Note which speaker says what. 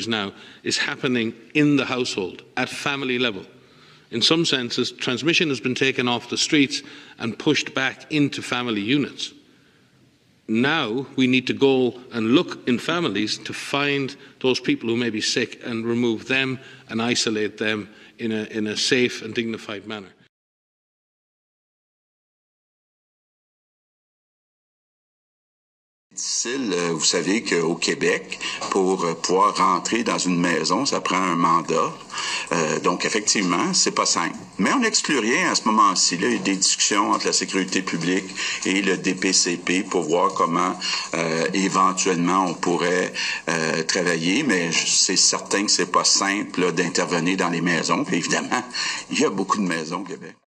Speaker 1: now is happening in the household, at family level. In some senses, transmission has been taken off the streets and pushed back into family units. Now we need to go and look in families to find those people who may be sick and remove them and isolate them in a safe and dignified manner.
Speaker 2: Difficile, vous savez qu'au Québec, pour pouvoir rentrer dans une maison, ça prend un mandat. Donc, effectivement, c'est pas simple. Mais on n'exclut rien à ce moment-ci. Il y a des discussions entre la sécurité publique et le DPCP pour voir comment éventuellement on pourrait travailler. Mais c'est certain que c'est pas simple d'intervenir dans les maisons. Puis, évidemment, il y a beaucoup de maisons au Québec.